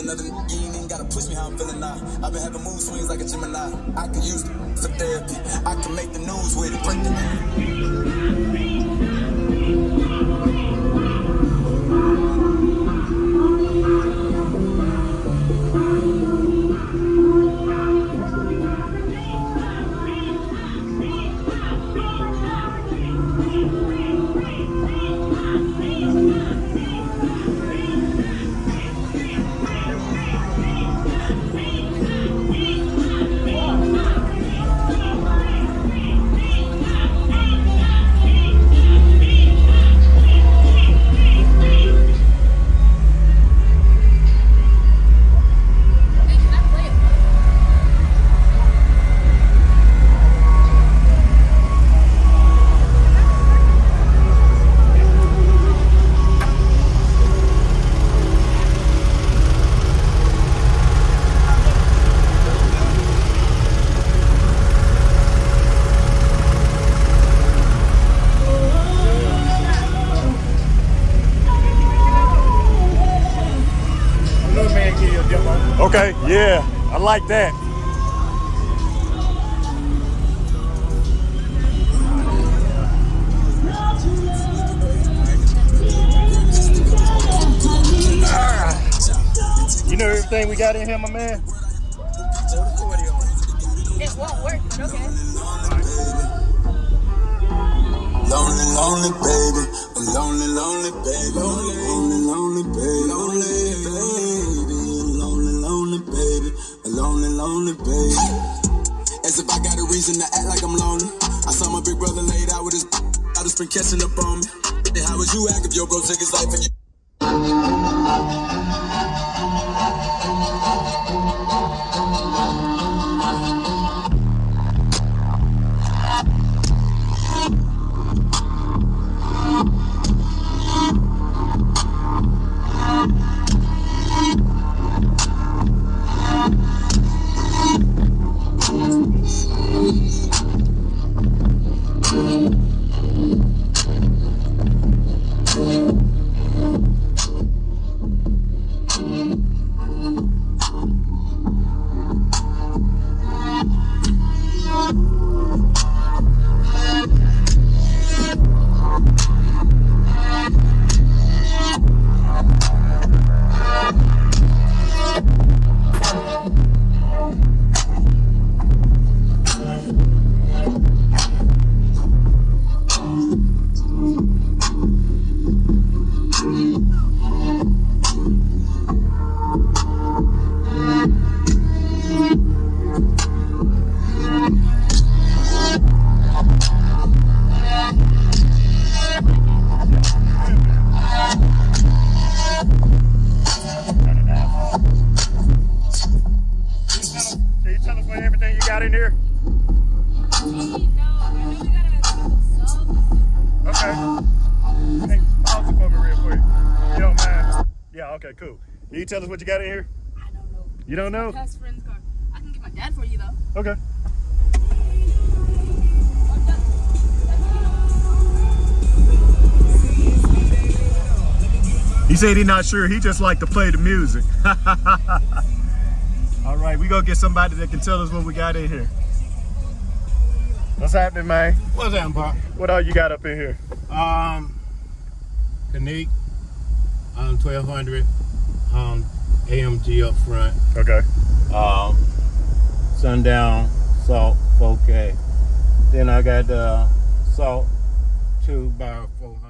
another you ain't even gotta push me how I'm feeling now. I've been having mood swings like a Gemini. I can use it for therapy. I can make the news with it. Break the Okay, yeah, I like that. You know everything we got in here, my man? It won't work, but okay. lonely, lonely baby, a lonely, lonely baby, lonely, lonely baby, lonely baby, lonely, lonely baby, a lonely, lonely baby. As if I got a reason to act like I'm lonely. I saw my big brother laid out with his. I just been catching up on me. How would you act if your bro took his life and you? In here? Okay. Hey, pause it for me real quick. You don't mind? Yeah, okay, cool. Can you tell us what you got in here? I don't know. You don't know? My best friend's car. I can get my dad for you though. Okay. He said he's not sure. He just like to play the music. All right, we gonna get somebody that can tell us what we got in here. What's happening, man? What's happening, Pop? What all you got up in here? Canique, 1200, AMG up front. Okay. Sundown, Salt, 4K. Then I got the Salt 2x400.